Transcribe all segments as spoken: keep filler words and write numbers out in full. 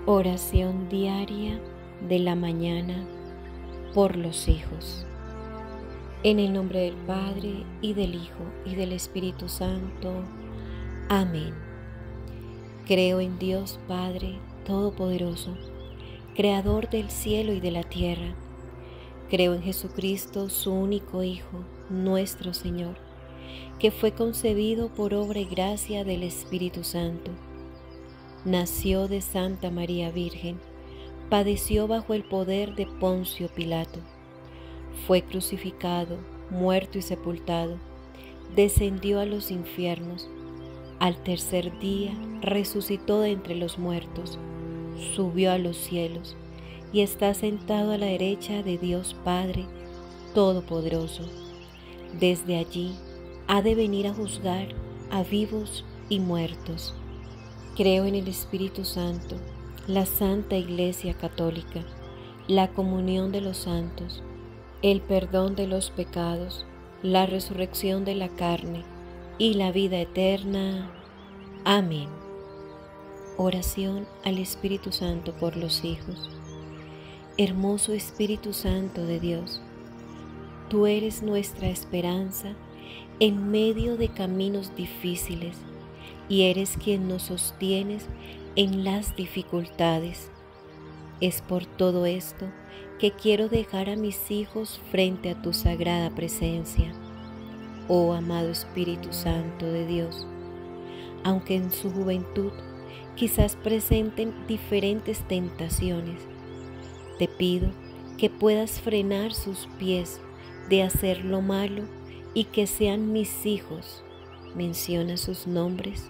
Oración diaria de la mañana por los hijos. En el nombre del Padre, y del Hijo, y del Espíritu Santo. Amén. Creo en Dios Padre Todopoderoso, Creador del cielo y de la tierra. Creo en Jesucristo, su único Hijo, nuestro Señor, que fue concebido por obra y gracia del Espíritu Santo. Nació de Santa María Virgen, padeció bajo el poder de Poncio Pilato, fue crucificado, muerto y sepultado, descendió a los infiernos, al tercer día resucitó de entre los muertos, subió a los cielos y está sentado a la derecha de Dios Padre Todopoderoso. Desde allí ha de venir a juzgar a vivos y muertos. Creo en el Espíritu Santo, la Santa Iglesia Católica, la comunión de los santos, el perdón de los pecados, la resurrección de la carne y la vida eterna. Amén. Oración al Espíritu Santo por los hijos. Hermoso Espíritu Santo de Dios, tú eres nuestra esperanza en medio de caminos difíciles, y eres quien nos sostienes en las dificultades. Es por todo esto que quiero dejar a mis hijos frente a tu sagrada presencia, oh amado Espíritu Santo de Dios. Aunque en su juventud quizás presenten diferentes tentaciones, te pido que puedas frenar sus pies de hacer lo malo y que sean mis hijos. Menciona sus nombres.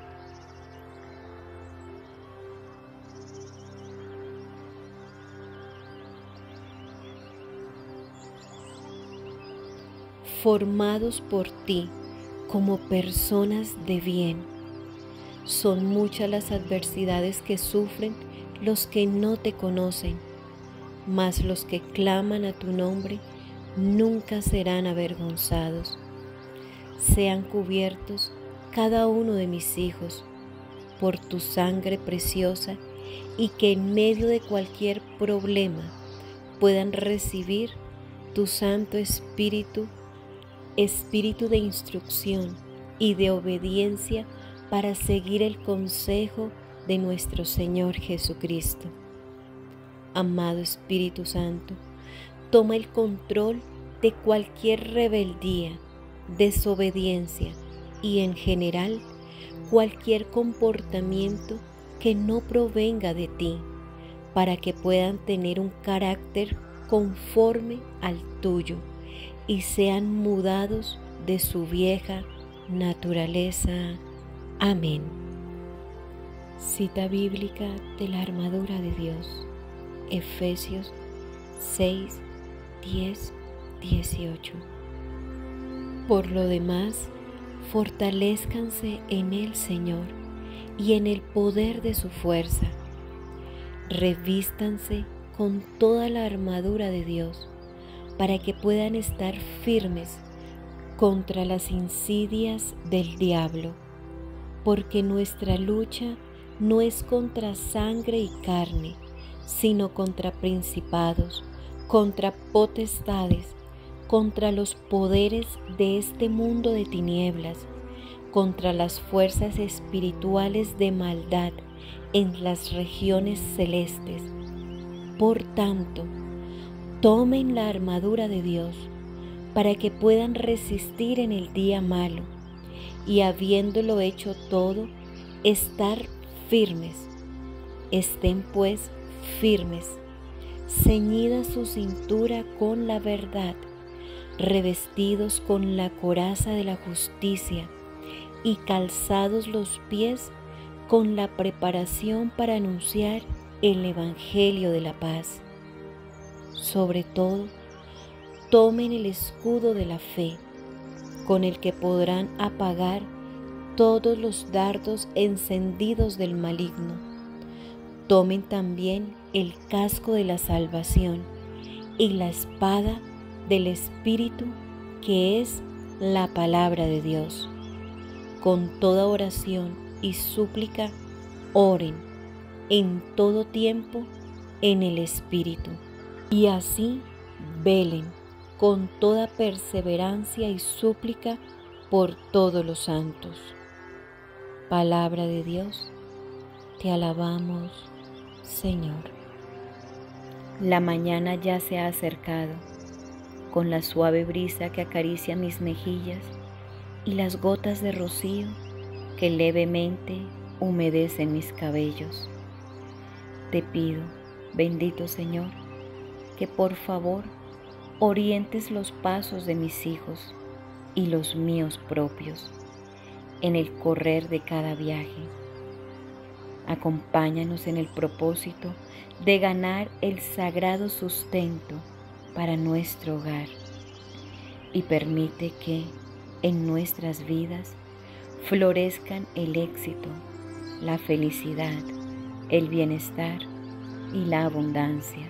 Formados por ti como personas de bien. Son muchas las adversidades que sufren los que no te conocen, mas los que claman a tu nombre nunca serán avergonzados. Sean cubiertos cada uno de mis hijos por tu sangre preciosa, y que en medio de cualquier problema puedan recibir tu Santo Espíritu, Espíritu de instrucción y de obediencia para seguir el consejo de nuestro Señor Jesucristo. Amado Espíritu Santo, toma el control de cualquier rebeldía, desobediencia y en general cualquier comportamiento que no provenga de ti, para que puedan tener un carácter conforme al tuyo y sean mudados de su vieja naturaleza. Amén. Cita bíblica de la armadura de Dios, Efesios seis, diez, dieciocho. Por lo demás, fortalézcanse en el Señor y en el poder de su fuerza. Revístanse con toda la armadura de Dios, para que puedan estar firmes contra las insidias del diablo, porque nuestra lucha no es contra sangre y carne, sino contra principados, contra potestades, contra los poderes de este mundo de tinieblas, contra las fuerzas espirituales de maldad en las regiones celestes. Por tanto, tomen la armadura de Dios para que puedan resistir en el día malo, y habiéndolo hecho todo, estar firmes. Estén pues firmes, ceñida su cintura con la verdad, revestidos con la coraza de la justicia y calzados los pies con la preparación para anunciar el Evangelio de la paz. Sobre todo, tomen el escudo de la fe, con el que podrán apagar todos los dardos encendidos del maligno. Tomen también el casco de la salvación y la espada del Espíritu, que es la palabra de Dios. Con toda oración y súplica, oren en todo tiempo en el Espíritu, y así velen con toda perseverancia y súplica por todos los santos. Palabra de Dios, te alabamos, Señor. La mañana ya se ha acercado, con la suave brisa que acaricia mis mejillas y las gotas de rocío que levemente humedecen mis cabellos. Te pido, bendito Señor, que por favor orientes los pasos de mis hijos y los míos propios en el correr de cada viaje. Acompáñanos en el propósito de ganar el sagrado sustento para nuestro hogar y permite que en nuestras vidas florezcan el éxito, la felicidad, el bienestar y la abundancia.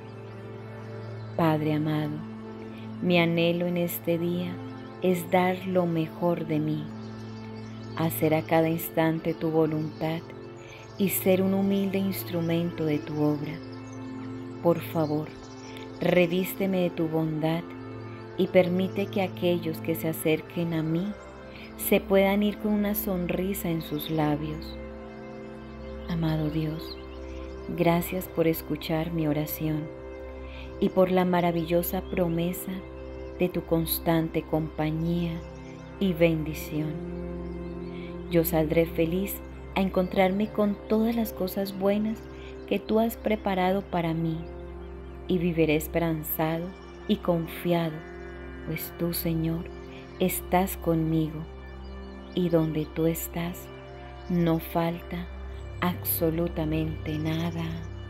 Padre amado, mi anhelo en este día es dar lo mejor de mí, hacer a cada instante tu voluntad y ser un humilde instrumento de tu obra. Por favor, revísteme de tu bondad y permite que aquellos que se acerquen a mí se puedan ir con una sonrisa en sus labios. Amado Dios, gracias por escuchar mi oración y por la maravillosa promesa de tu constante compañía y bendición. Yo saldré feliz a encontrarme con todas las cosas buenas que tú has preparado para mí y viviré esperanzado y confiado, pues tú, Señor, estás conmigo y donde tú estás no falta absolutamente nada.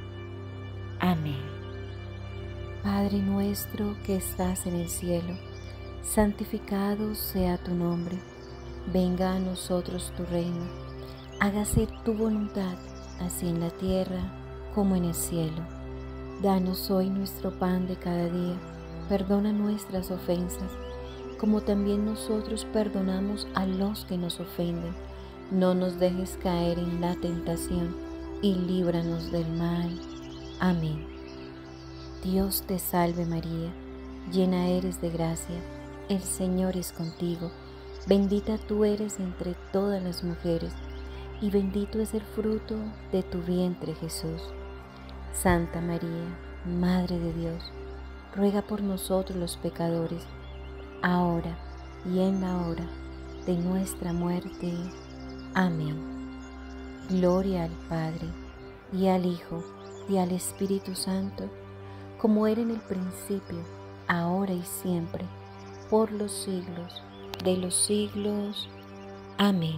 Amén. Padre nuestro que estás en el cielo, santificado sea tu nombre. Venga a nosotros tu reino. Hágase tu voluntad, así en la tierra como en el cielo. Danos hoy nuestro pan de cada día. Perdona nuestras ofensas, como también nosotros perdonamos a los que nos ofenden. No nos dejes caer en la tentación y líbranos del mal. Amén. Dios te salve María, llena eres de gracia, el Señor es contigo. Bendita tú eres entre todas las mujeres, y bendito es el fruto de tu vientre Jesús. Santa María, Madre de Dios, ruega por nosotros los pecadores, ahora y en la hora de nuestra muerte. Amén. Gloria al Padre, y al Hijo, y al Espíritu Santo, como era en el principio, ahora y siempre, por los siglos de los siglos. Amén.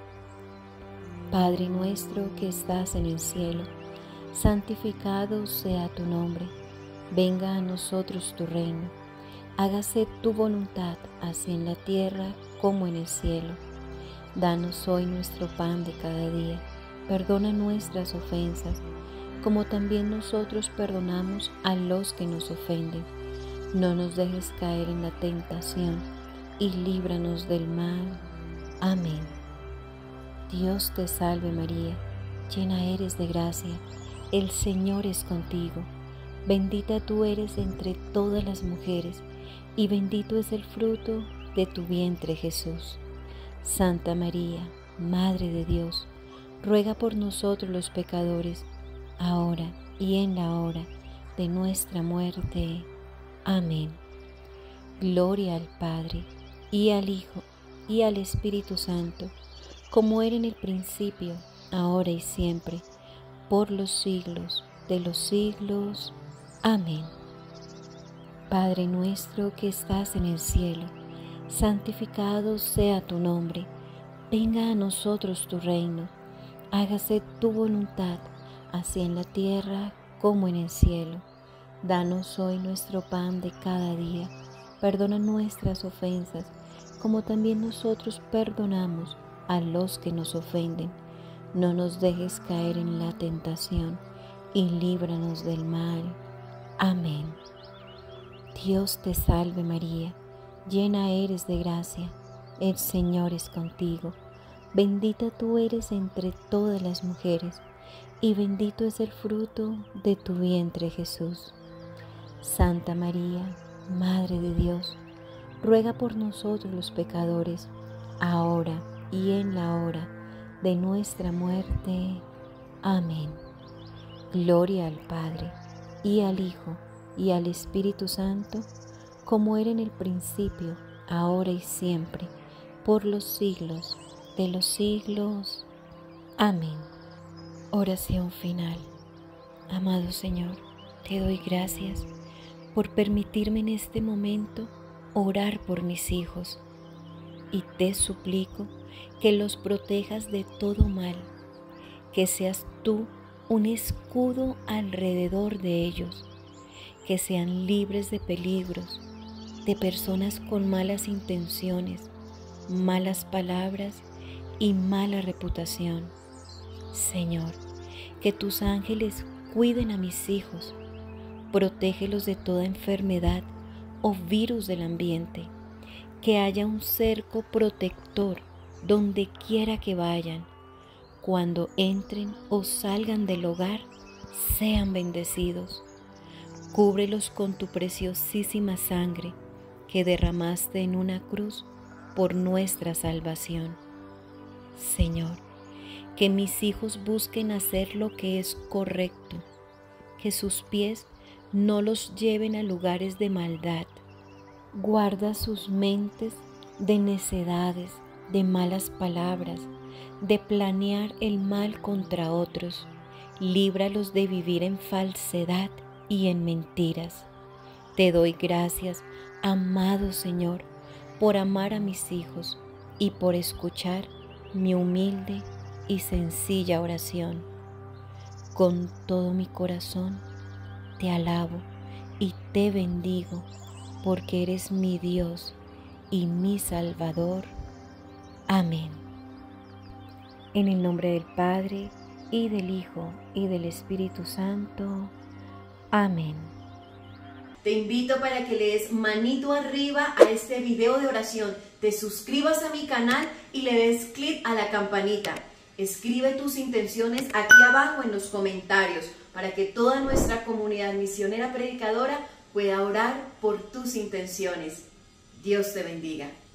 Padre nuestro que estás en el cielo, santificado sea tu nombre. Venga a nosotros tu reino. Hágase tu voluntad, así en la tierra como en el cielo. Danos hoy nuestro pan de cada día. Perdona nuestras ofensas, como también nosotros perdonamos a los que nos ofenden. No nos dejes caer en la tentación y líbranos del mal. Amén. Dios te salve María, llena eres de gracia, el Señor es contigo. Bendita tú eres entre todas las mujeres, y bendito es el fruto de tu vientre Jesús. Santa María, Madre de Dios, ruega por nosotros los pecadores, ahora y en la hora de nuestra muerte. Amén. Gloria al Padre, y al Hijo, y al Espíritu Santo, como era en el principio, ahora y siempre, por los siglos de los siglos. Amén. Padre nuestro que estás en el cielo, santificado sea tu nombre. Venga a nosotros tu reino. Hágase tu voluntad, así en la tierra como en el cielo. Danos hoy nuestro pan de cada día. Perdona nuestras ofensas, como también nosotros perdonamos a los que nos ofenden. No nos dejes caer en la tentación y líbranos del mal. Amén. Dios te salve María, llena eres de gracia, el Señor es contigo. Bendita tú eres entre todas las mujeres, y bendito es el fruto de tu vientre, Jesús. Santa María, Madre de Dios, ruega por nosotros los pecadores, ahora y en la hora de nuestra muerte. Amén. Gloria al Padre, y al Hijo, y al Espíritu Santo, como era en el principio, ahora y siempre, por los siglos de los siglos. Amén. Oración final. Amado Señor, te doy gracias por permitirme en este momento orar por mis hijos, y te suplico que los protejas de todo mal, que seas tú un escudo alrededor de ellos, que sean libres de peligros, de personas con malas intenciones, malas palabras y mala reputación. Señor, que tus ángeles cuiden a mis hijos, protégelos de toda enfermedad o virus del ambiente, que haya un cerco protector donde quiera que vayan. Cuando entren o salgan del hogar, sean bendecidos. Cúbrelos con tu preciosísima sangre que derramaste en una cruz por nuestra salvación. Señor, que mis hijos busquen hacer lo que es correcto, que sus pies no los lleven a lugares de maldad. Guarda sus mentes de necedades, de malas palabras, de planear el mal contra otros. Líbralos de vivir en falsedad y en mentiras. Te doy gracias, amado Señor, por amar a mis hijos y por escuchar mi humilde y sencilla oración. Con todo mi corazón te alabo y te bendigo, porque eres mi Dios y mi Salvador. Amén. En el nombre del Padre, y del Hijo, y del Espíritu Santo. Amén. Te invito para que le des manito arriba a este video de oración, te suscribas a mi canal y le des clic a la campanita. Escribe tus intenciones aquí abajo en los comentarios para que toda nuestra comunidad misionera predicadora pueda orar por tus intenciones. Dios te bendiga.